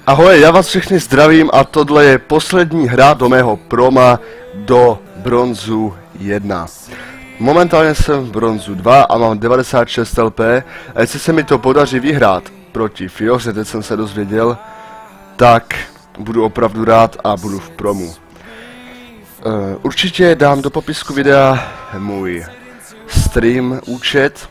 Ahoj, já vás všechny zdravím a tohle je poslední hra do mého proma do bronzu 1. Momentálně jsem v bronzu 2 a mám 96 LP a jestli se mi to podaří vyhrát proti Fioře, teď jsem se dozvěděl, tak budu opravdu rád a budu v promu. Určitě dám do popisku videa můj stream účet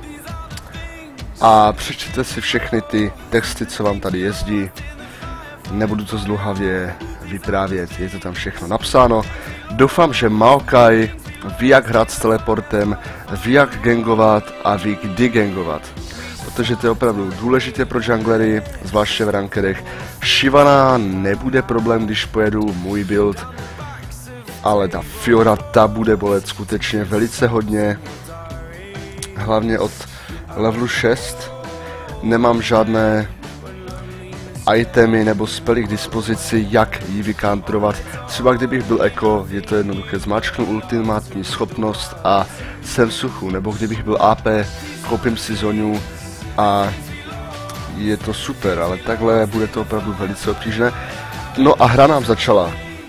a přečtěte si všechny ty texty, co vám tady jezdí. Nebudu to zdlouhavě vyprávět, je to tam všechno napsáno. Doufám, že Maokai ví, jak hrát s teleportem, ví, jak gangovat a ví, kdy gangovat. Protože to je opravdu důležité pro junglery, zvláště v rankedech. Shyvana nebude problém, když pojedu můj build, ale ta Fiora, ta bude bolet skutečně velice hodně. Hlavně od levelu 6 nemám žádné itemy nebo spely k dispozici, jak ji vykantrovat. Třeba kdybych byl Eko, je to jednoduché, zmáčknu ultimátní schopnost a jsem v suchu, nebo kdybych byl AP, koupím si Zoňu a je to super, ale takhle bude to opravdu velice obtížné. No a hra nám začala.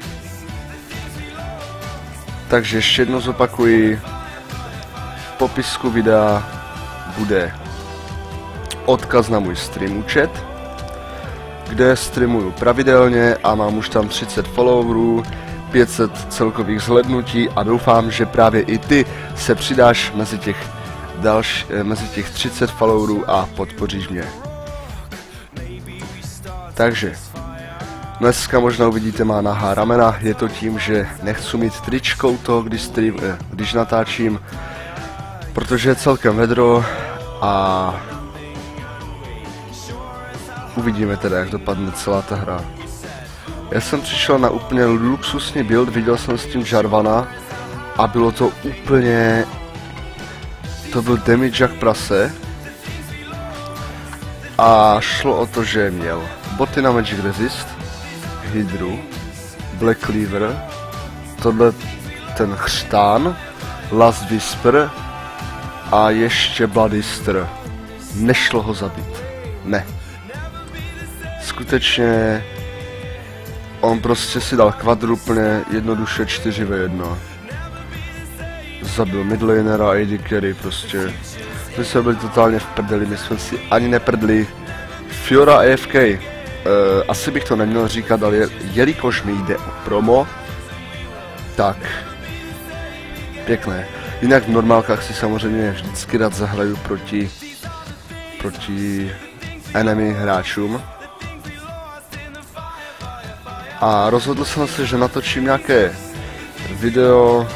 Takže ještě jednou zopakuji, v popisku videa bude odkaz na můj stream účet, kde streamuju pravidelně a mám už tam 30 followerů, 500 celkových zhlédnutí a doufám, že právě i ty se přidáš mezi těch 30 followerů a podpoříš mě. Takže dneska možná uvidíte má nahá ramena, je to tím, že nechci mít tričko u toho, když natáčím, protože je celkem vedro a uvidíme teda, jak dopadne celá ta hra. Já jsem přišel na úplně luxusní build, viděl jsem s tím Jarvana a bylo to úplně... To byl damage jak prase. A šlo o to, že měl boty na Magic Resist, Hydru, Black Cleaver, tohle ten chřtán, Last Whisper a ještě Bloodister. Nešlo ho zabít. Ne. Skutečně on prostě si dal kvadruplně jednoduše 4v1. Zabil midlanera, AD carry prostě. My jsme byli totálně v prdeli, my jsme si ani neprdli. Fiora AFK. Asi bych to neměl říkat, ale jelikož mi jde o promo, tak pěkné. Jinak v normálkách si samozřejmě vždycky rád zahraju proti enemy hráčům. A rozhodl jsem se, že natočím nějaké video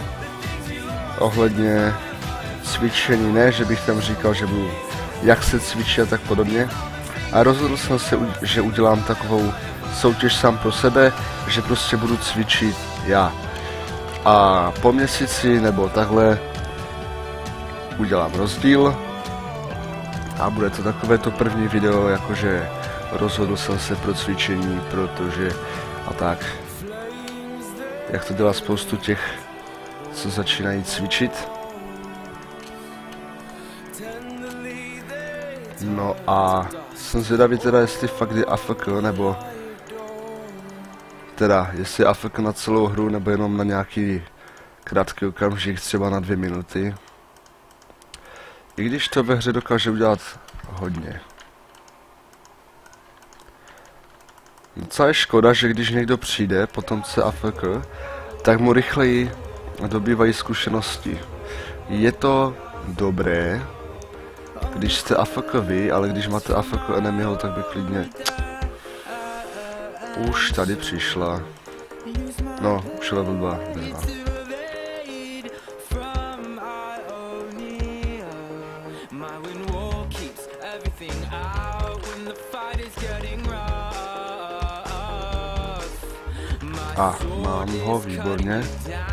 ohledně cvičení, ne, že bych tam říkal, že budu jak se cvičí a tak podobně. A rozhodl jsem se, že udělám takovou soutěž sám pro sebe, že prostě budu cvičit já. A po měsíci nebo takhle udělám rozdíl a bude to takové to první video, jakože rozhodl jsem se pro cvičení, protože a tak, jak to dělá spoustu těch, co začínají cvičit. No a jsem zvědavý teda, jestli fakt je AFK, nebo teda, jestli je AFK na celou hru, nebo jenom na nějaký krátký okamžik, třeba na 2 minuty. I když to ve hře dokáže udělat hodně. Docela je škoda, že když někdo přijde, potomce AFK, tak mu rychleji dobývají zkušenosti. Je to dobré, když jste AFK vy, ale když máte AFK enemyho, tak by klidně... Už tady přišla. No, už level 2, bezva. A, mám ho, výborně.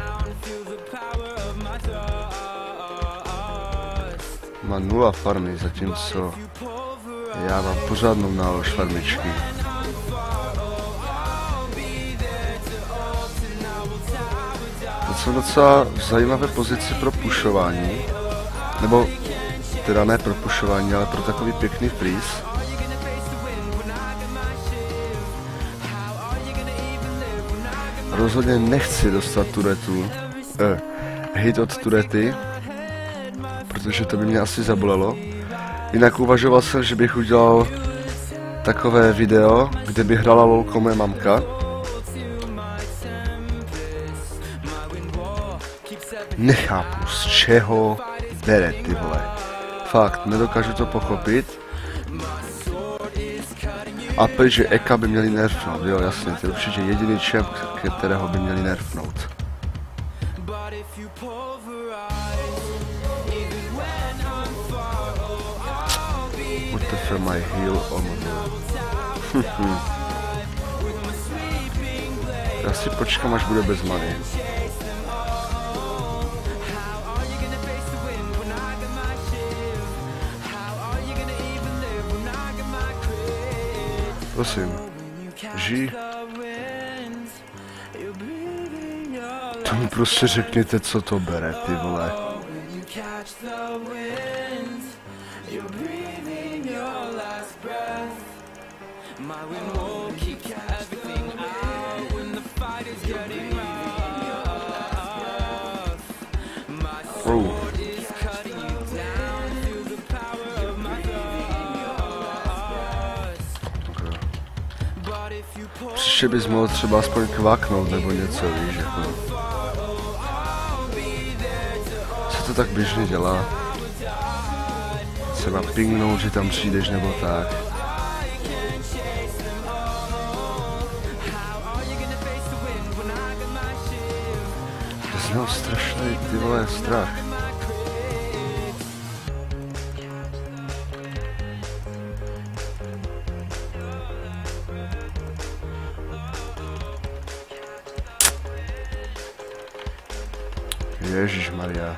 Má 0 farmy, zatímco já mám pořádnou nálož farmičky. Teď jsem docela v zajímavé pozici pro pušování, nebo teda ne pro pušování, ale pro takový pěkný freeze. rozhodně nechci dostat hit od Turety, protože to by mě asi zabolelo. Jinak uvažoval jsem, že bych udělal takové video, kde by hrála lolko moje mamka. Nechápu, z čeho bere, ty vole. Fakt, nedokážu to pochopit. A protože Eka by měli nerfnout, jo, jasně, to je určitě jediný champ, kterého by měli nerfnout. What the fuck, my heal on Já si počkám, až bude bez many. Prosím, žij. To mi prostě řekněte, co to bere, ty vole. Příště bys mohl třeba aspoň kvaknout nebo něco, víš, jako. Co to tak běžně dělá? Třeba pingnout, že tam přijdeš nebo tak. To znal strašný, ty vole, strach. Ježišmarja.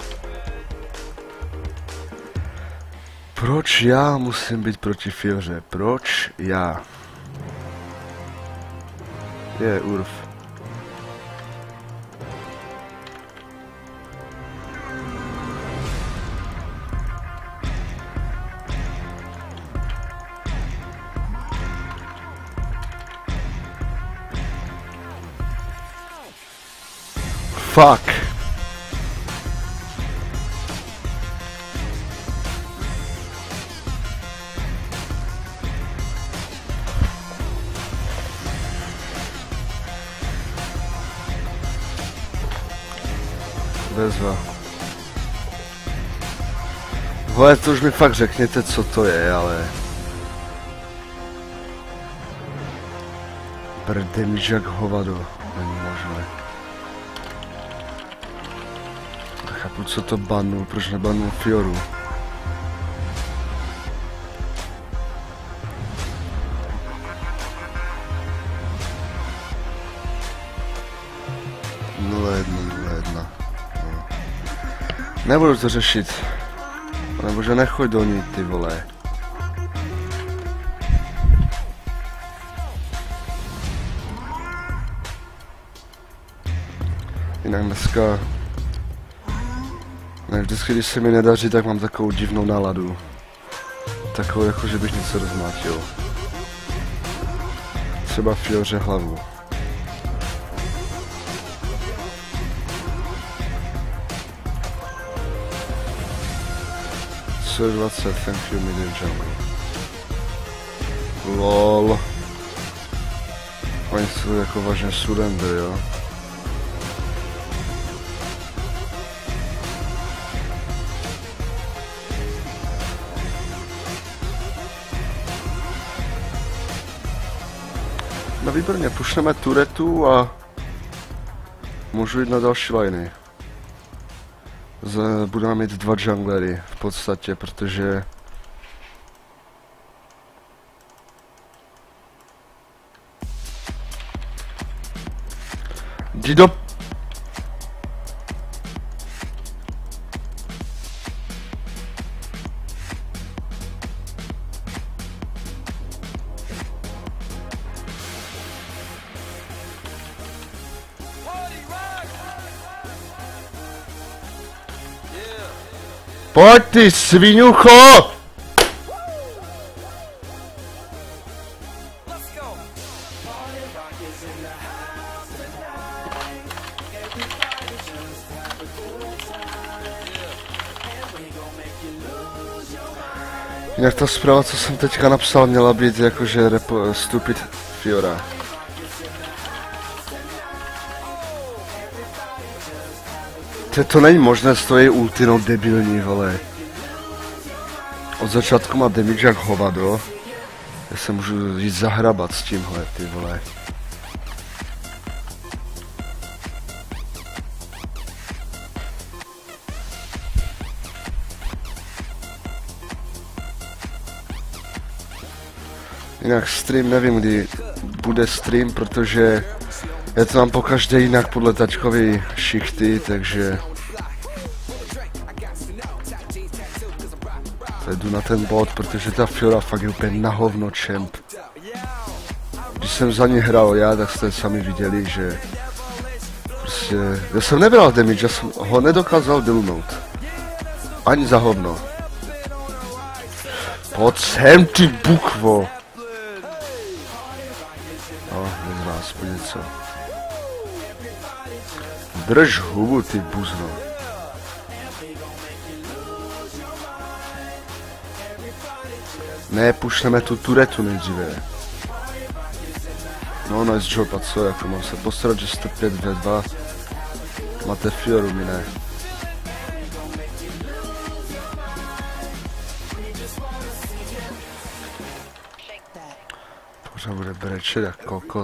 Proč já musím být proti Fioře? Proč já? Je Urf. Fuck. Bezva. Vole, to už mi fakt řekněte, co to je, ale... Damage jak hovado. Není možné. Chápu, co to banul, proč nebanul Fioru. Nebudu to řešit. Nebože, nechoď do ní, ty vole. Jinak dneska... Ne, vždycky, když se mi nedaří, tak mám takovou divnou náladu. Takovou, jako že bych něco rozmátil. Třeba Fioře hlavu. Co 20, thank you, medium jungle. LOL. Oni jsou jako vážně surrender, jo? No výborně, pušneme Turetu a můžu jít na další liney. Budeme mít 2 junglery v podstatě, protože... Jdi do... Pojď ty sviňucho! Jinak ta zpráva, co jsem teďka napsal, měla být jakože stupid Fiora. To není možné, to je ultino debilní, vole. Od začátku má damage jak hovado. Já se můžu jít zahrabat s tímhle, ty vole. Jinak stream, nevím kdy bude stream, protože já to mám pokaždé jinak podle tačkové šichty, takže jdu na ten bod, protože ta Fiora fakt je úplně na hovno champ. Když jsem za ní hrál já, tak jste sami viděli, že prostě, já jsem nebral damage, já jsem ho nedokázal dilnout. Ani za hovno. Pojď sem, ty bukvo. No, nezvá aspoň něco. Drž hubu, ty buzno. Ne, pušneme tu turetu nejdříve. No, nice job, a co, jako mám se postarat, že jste 5v2. Máte Fioru, my ne. Pořád bude brečet jak kokot.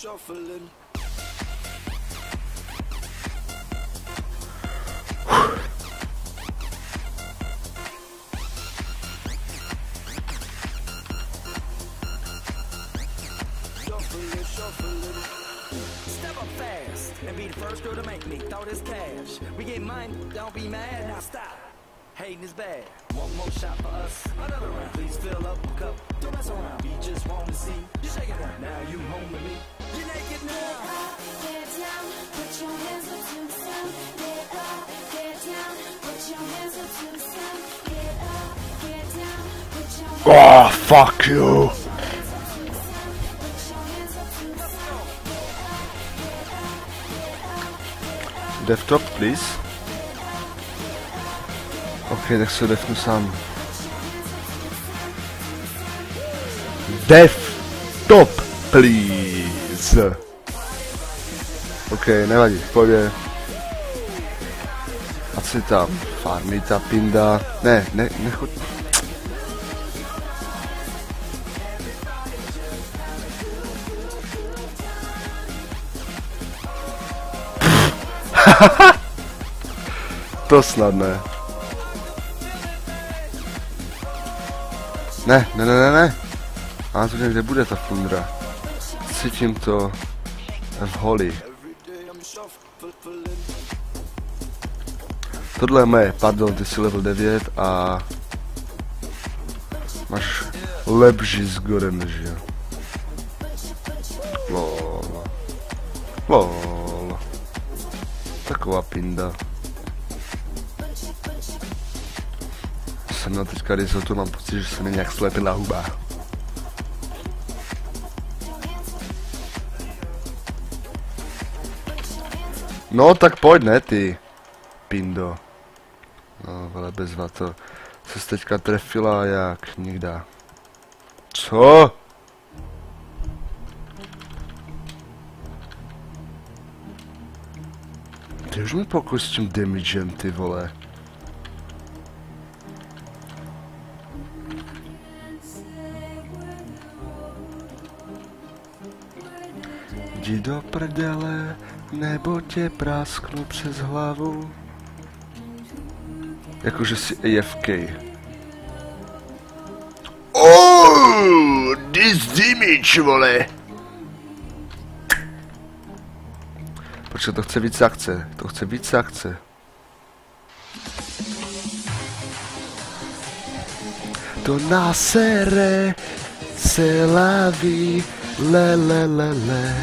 And be the first girl to make me throw this cash. We get money, don't be mad, now stop. Hating is bad. One more shot for us, another round. Please fill up a cup, don't mess around. We just wanna see you shake it down. Now you home with me. You naked now. Get down, put your hands up to the sun. Get up, get down, put your hands up to the sun. Get up, get down, put your Oh, fuck you. Dev top, please. Ok, tak se defnu sám. Dev top, please. Ok, nevadí, v pohodě. A co je tam? Farmí ta pinda. Ne, nechoď. To snad ne. Ne. A to někde bude ta fundra. Cítím to v holi. Tohle je moje, pardon, ty jsi level 9 a máš lepší s gorem než já. Lol. Taková pinda. Jsem měl teďka risotto, mám pocit, že se mi nějak slepila huba. No tak pojď, ne ty, pindo. No, ale bezva to. Se teďka trefila jak nikda. Co? Ty už mi pokoj s tím damagem, ty vole. Jdi do prdele, nebo tě prásknu přes hlavu. Jakože si AFK. Oh, this damage, vole. Počkej, to chce víc akce, To nasere, se laví, le.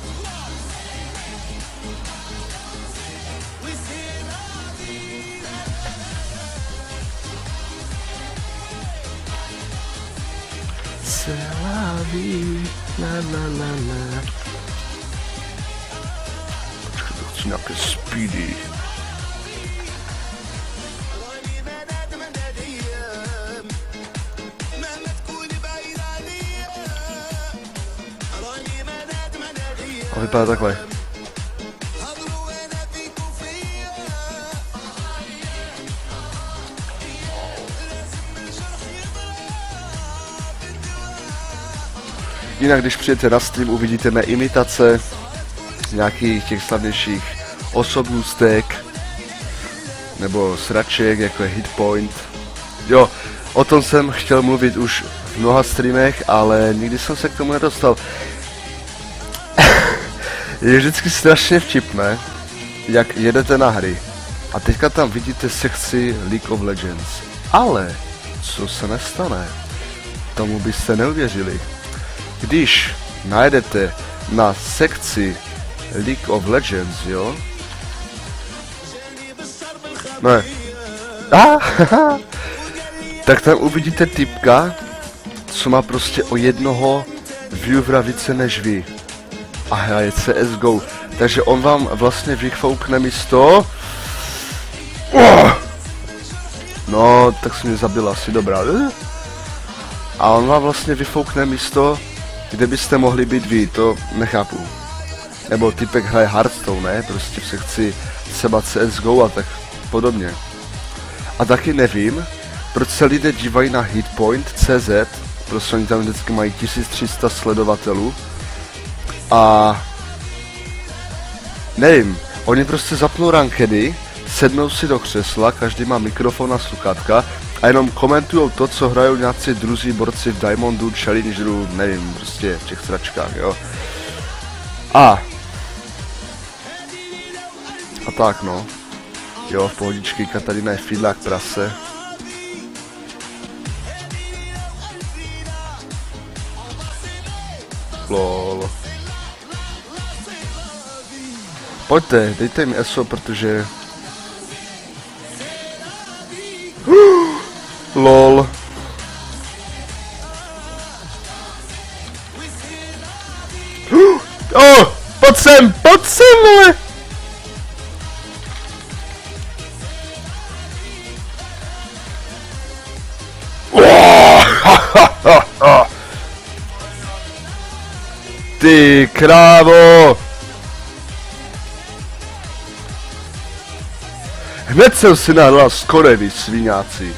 Se laví, la. Počkej, to něco nějaké speedy. A vypadá takhle. Jinak, když přijete na stream, uvidíte mé imitace nějakých těch slavnějších osobnostek nebo sraček, jako je Hitpoint. Jo, o tom jsem chtěl mluvit už v mnoha streamech, ale nikdy jsem se k tomu nedostal. Je vždycky strašně vtipné, jak jedete na hry a teďka tam vidíte sekci League of Legends. Ale co se nestane? Tomu byste neuvěřili. Když najdete na sekci League of Legends, jo? Ne. Tak tam uvidíte typka, co má prostě o jednoho viewera více než vy. A hraje CSGO. Takže on vám vlastně vyfoukne místo. No, tak se mě zabila asi, dobrá. A on vám vlastně vyfoukne místo, kde byste mohli být vy, to nechápu. Nebo typek hraje Hearthstone, ne? Prostě v sekci třeba CSGO a tak podobně. A taky nevím, proč se lidé dívají na Hitpoint.cz, prostě oni tam vždycky mají 1300 sledovatelů. A nevím, oni prostě zapnou rankedy, sednou si do křesla, každý má mikrofon a sluchátka a jenom komentujou to, co hrajou nějací druzí borci v Diamondu, Challengeru, nevím, prostě v těch sračkách, jo. A tak no. Jo, v pohodičky, Katarina je fidlák prase. Lol. Pojďte, dejte mi ESO, protože... Lol. Oh, pojď sem, vole! Ty krávo! Hned jsem si nahrál skoro, vy sviňáci.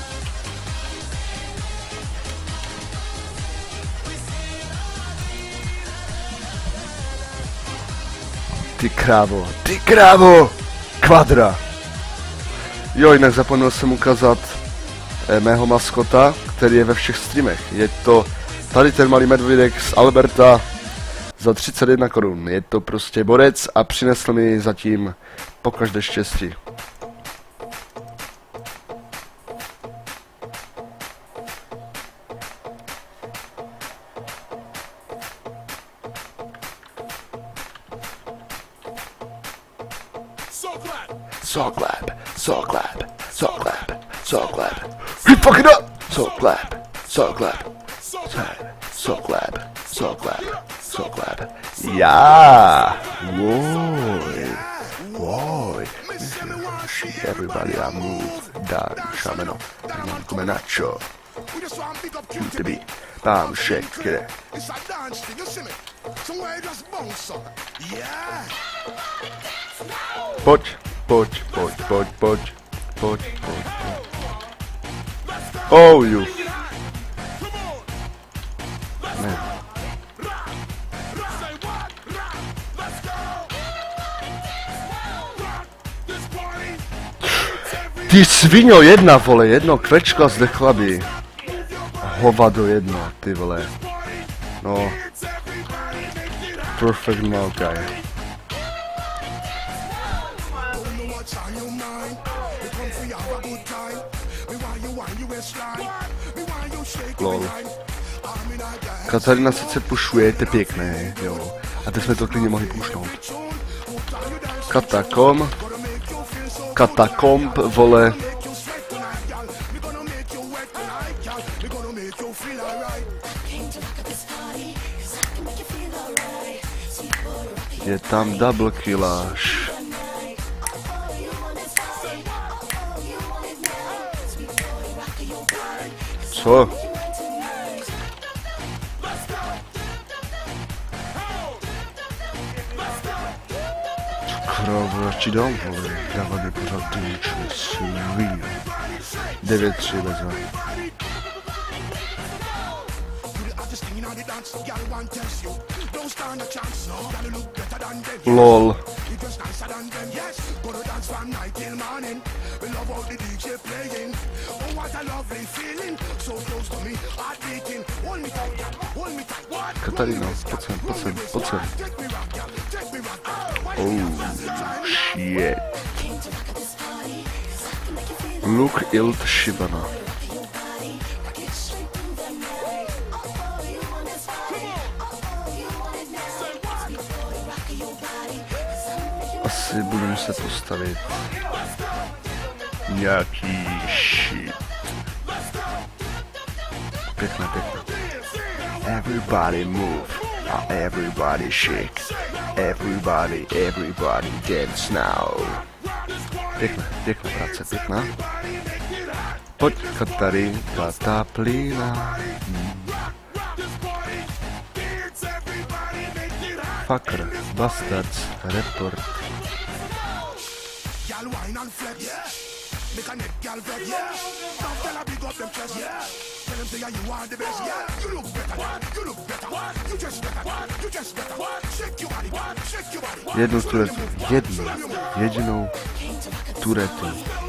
Ty krávo! Kvadra! Jo, jinak zapomněl jsem ukázat mého maskota, který je ve všech streamech. Je to tady ten malý medvědek z Alberta za 31 korun. Je to prostě borec a přinesl mi zatím pokaždé štěstí. So glad. We fuck it up! So glad. Yeah! Whoa! Everybody I move. Down, Shamano. Come nacho. To be. Bam, shake it. It's a dance thing, you see me? Somewhere just bounce up. Yeah! Pojď. Oh, you. Ne. Ty sviňo, jedna, vole, jedno kvečko zdechla by. Hovado jedno, ty vole. No. Perfect Maokai. Lol. Katarina sice pušuje, to je pěkné, jo. A teď jsme to klidně mohli pušnout. Katakomb, vole. Je tam double killáž. Co? Krávo, já ti dám, vole. Kráva mě pořád důčuje, svině. 9-3 bezva. LOL. Katarina, pojď sem. Oh, shit. Look Ilt Shivana. Asi budu muset postavit nějaký shit. Pěkné. Everybody move, everybody shake, everybody dance now. Pěkná práce, pěkná. Pojď Katarinka, ta plína. Fucker, bastards, report. Jedinou turetu.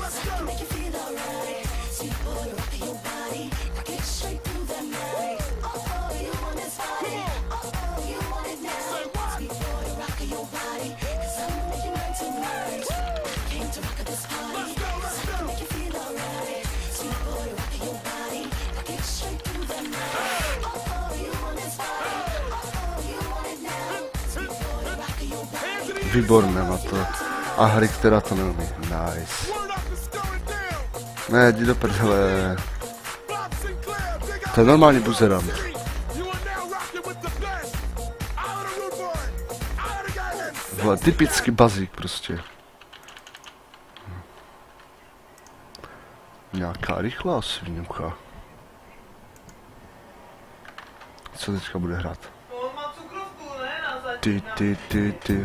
Výborné na to. A hry, která to neumí. Nice. Ne, jdi do prdele. To je normální buzerant. Vole, typický bazík prostě. Nějaká rychlá sviňucha. Co teďka bude hrát? Ty.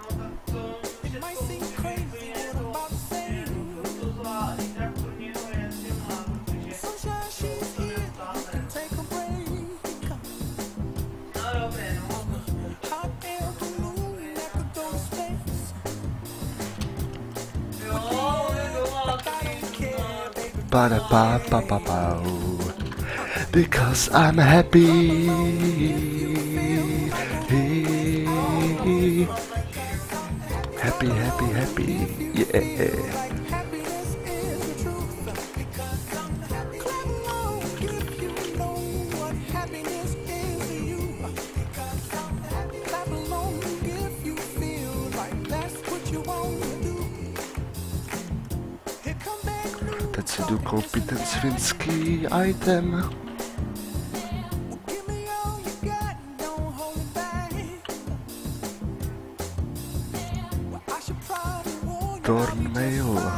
Because I'm happy. Happy. Yeah. Teď si jdu koupit ten svinský item. Tornmail.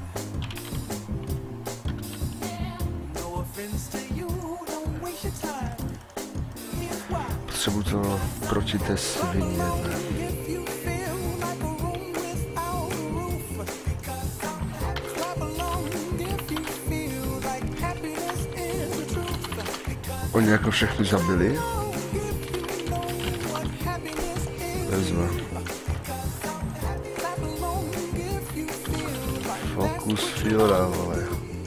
Potřebuji to proti té svině. Oni jako všechny zabili. Bezva. Focus Fiora, vole.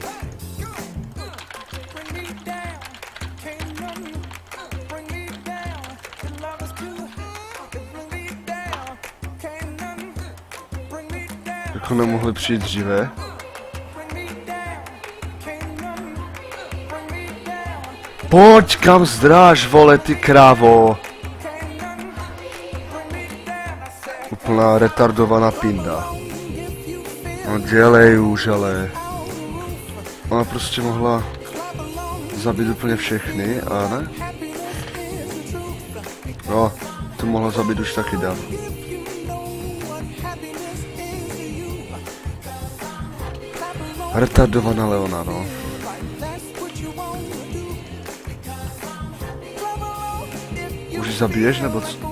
Jako nemohli přijít dříve. Pojď kam zdráš, vole, ty krávo. Úplná retardovaná pinda. No dělej už, ale... Ona prostě mohla zabít úplně všechny, a ne? No, to mohla zabít už taky dávno. Retardovaná Leona, no. zabiješ, nebo co?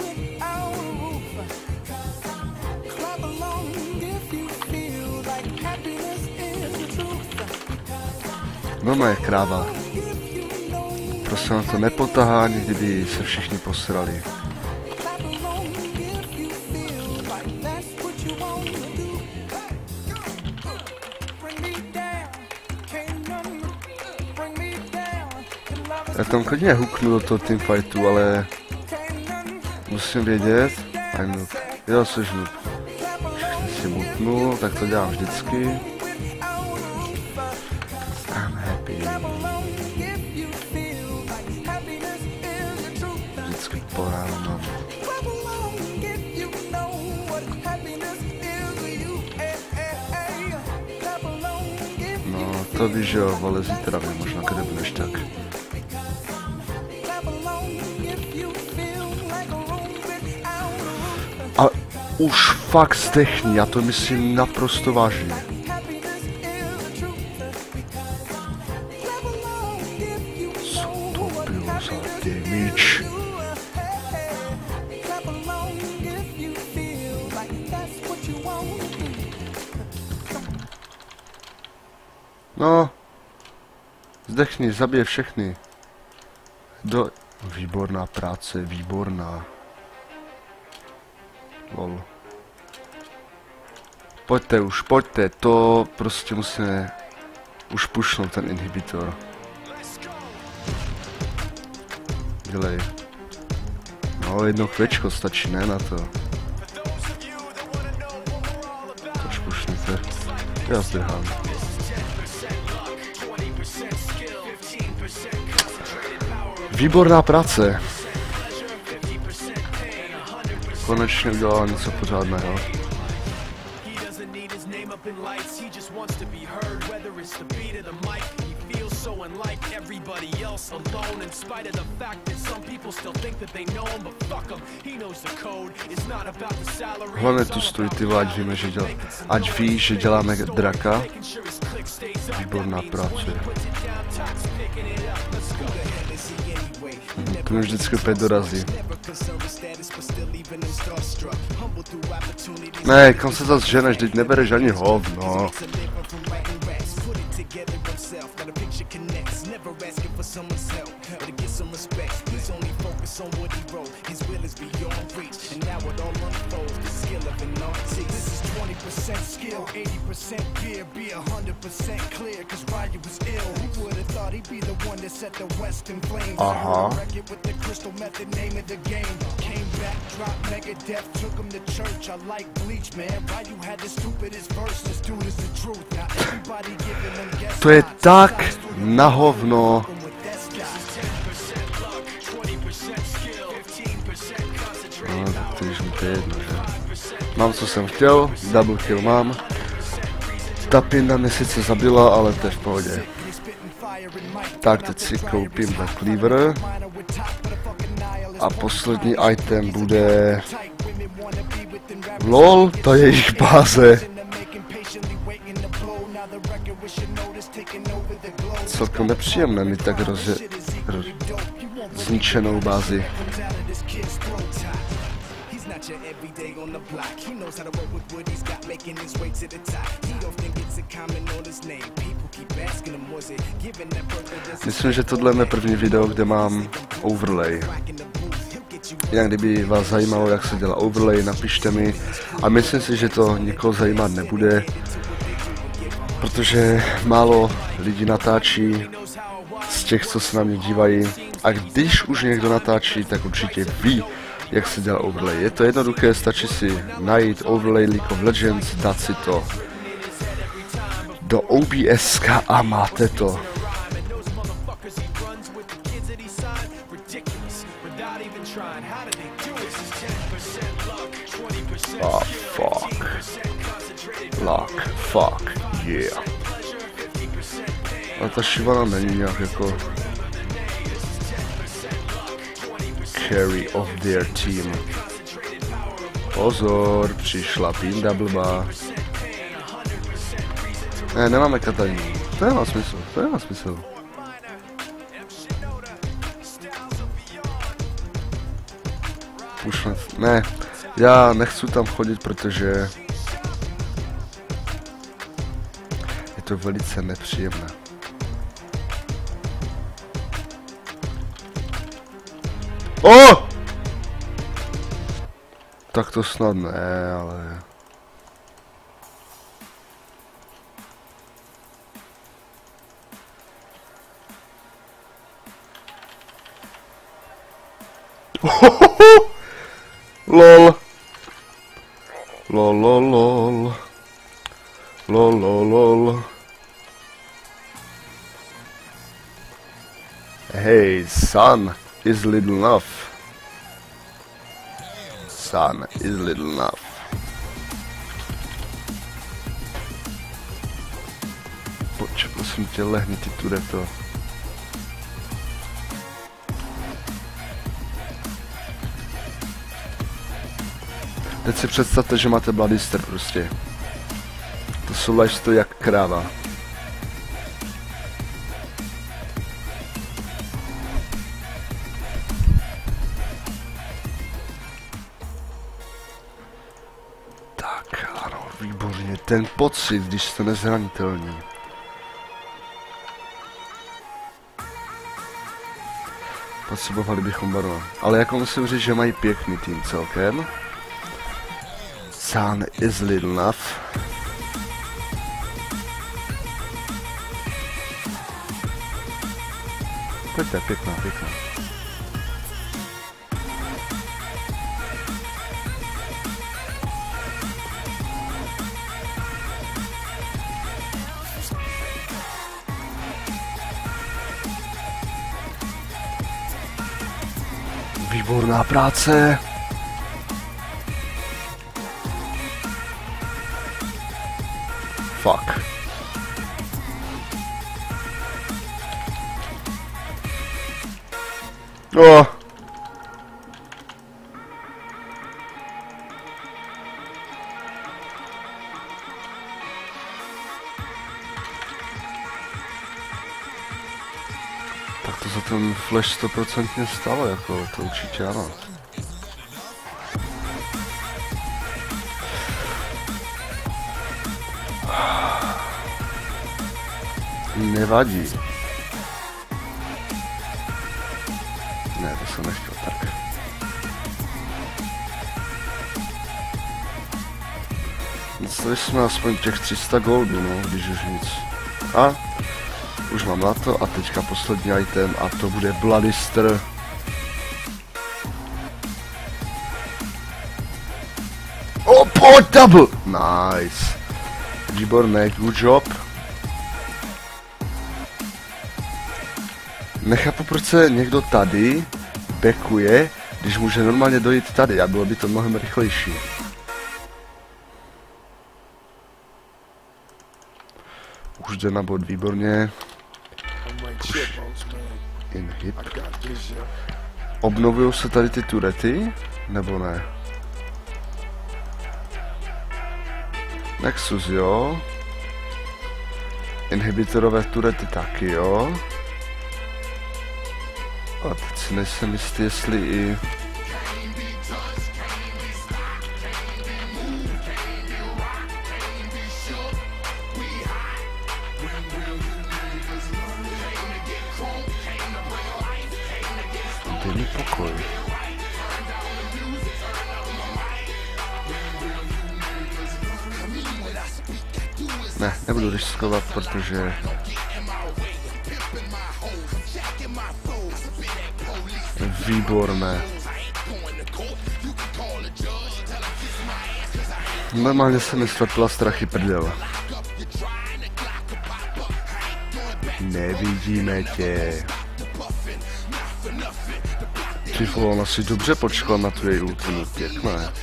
No je kráva. Prostě na to nepotahá, nikdy by se všichni posrali. Já tam klidně huknu do toho teamfightu, ale musím vědět. I'm noob. Jo, jsi noob. Všichni si mutnu, tak to dělám vždycky. I'm happy. Vždycky pohrávám. No, to víš, jo, vole, zítra vím, možná kde budeš tak. A už fakt zdechni, já to myslím naprosto vážně. Co to bylo za damage? No, zdechni, zabije všechny. Výborná práce, výborná. Lol. Pojďte už, pojďte, to prostě musíme už pušnout ten inhibitor. Dělej. No, jedno chvíčko stačí, ne na to. To už pušnete. Já zdrhám. Výborná práce. Konečně udělal něco pořádného. Hlavně tu stojí, ty vole, ať ví, že děláme draka. Výborná práce. To mi vždycky opět dorazí. Ne, kam se zase ženeš, teď nebereš ani hovno. Aha. To je tak na hovno. No, tak to už mi to je jedno, že? Mám, co jsem chtěl, double kill mám. Ta pinda mě sice zabila, ale to je v pohodě. Tak, teď si koupím Black Cleaver. A poslední item bude... LOL, to je jejich báze. Celkem nepříjemné mít tak zničenou bázi. Myslím, že tohle je mé první video, kde mám overlay. Jinak kdyby vás zajímalo, jak se dělá overlay, napište mi. A myslím si, že to nikoho zajímat nebude, protože málo lidí natáčí z těch, co se na mě dívají. A když už někdo natáčí, tak určitě ví, jak se dělá overlay. Je to jednoduché, stačí si najít overlay League of Legends, dát si to do OBS a máte to. Oh fuck. Luck, fuck, yeah. Ale ta Shyvana není nějak jako carry of their team. Pozor, přišla pinda blbá. Ne, nemáme Katarinu. To nemá smysl, to nemá smysl. Ne, já nechci tam chodit, protože je to velice nepříjemné. O! Tak to snad ne, ale... LOL. LOL, lol, lol. LOL, lol, lol. Hey, sun is little enough. Sun is little enough. Pojď, prosím tě, lehni ty tureto. Teď si představte, že máte Bloodister prostě. To jsou lifestyle jak kráva. Tak, ano, výborně. Ten pocit, když jste nezranitelní. Potřebovali bychom barva. Ale jako musím říct, že mají pěkný tým celkem. Sun is little enough. Pojďte, pěkná, pěkná. Výborná práce. Fuck. Oh. Tak to za ten flash 100% stalo, jako to určitě ano. Nevadí. Ne, to jsem nechtěl, tak. Dostali jsme aspoň těch 300 goldů, no, když už nic. A už mám na to a teďka poslední item a to bude Bloodister. Oh, pojď, double! Nice. Výborné, good job. Nechápu, proč se někdo tady backuje, když může normálně dojít tady a bylo by to mnohem rychlejší. Už jde na bod, výborně. Už inhib. Obnovují se tady ty turety? Nebo ne? Nexus, jo. Inhibitorové turety taky, jo. A teď si nejsem jistý, jestli i... Dej mi pokoj. Ne, nebudu riskovat, protože... Výborné. Normálně se mi ztratila strachy prdel. Nevidíme tě. Ty vole, ona si dobře počkala na tu její ultimu, pěkné.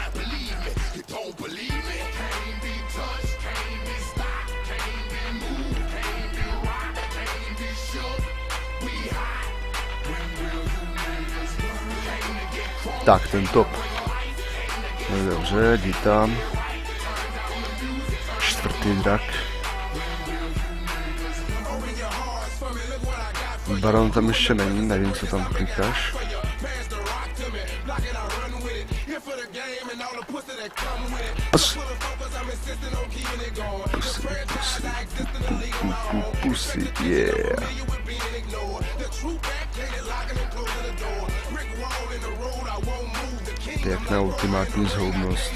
Tak, ten top. No dobře, jdi tam. Čtvrtý drak. Baron tam ještě není, nevím, co tam klikáš. Pusy, yeah. Pěkná ultimátní zhoubnost.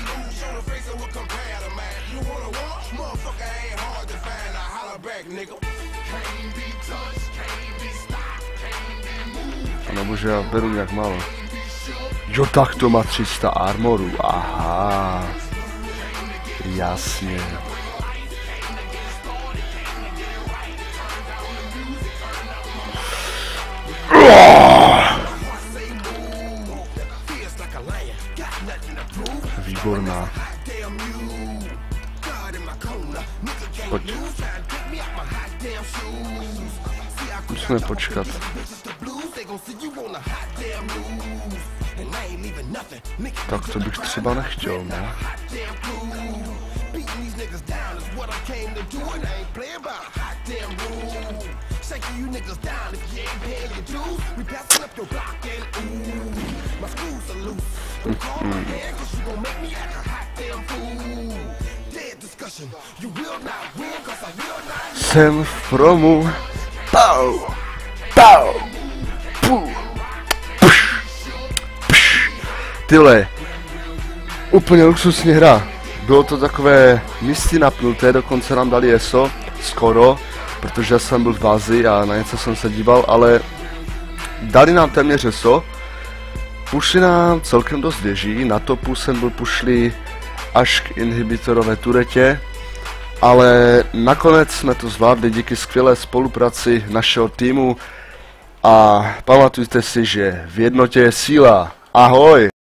A bože, já beru nějak málo. Jo, tak to má 300 armorů, aha. Jasně. Výborná. Pojď. Musíme počkat. Tak to bych třeba nechtěl, ne? Jsem v promu. Pau! Pau! Puh! Pš! Pš! Tyhle, úplně luxusní hra. Bylo to takové misty napnuté, dokonce nám dali ESO, skoro, protože jsem byl v bázi a na něco jsem se díval, ale dali nám téměř ESO. Pušli nám celkem dost věží, na topu jsem byl pušli až k inhibitorové turetě, ale nakonec jsme to zvládli díky skvělé spolupráci našeho týmu a pamatujte si, že v jednotě je síla. Ahoj!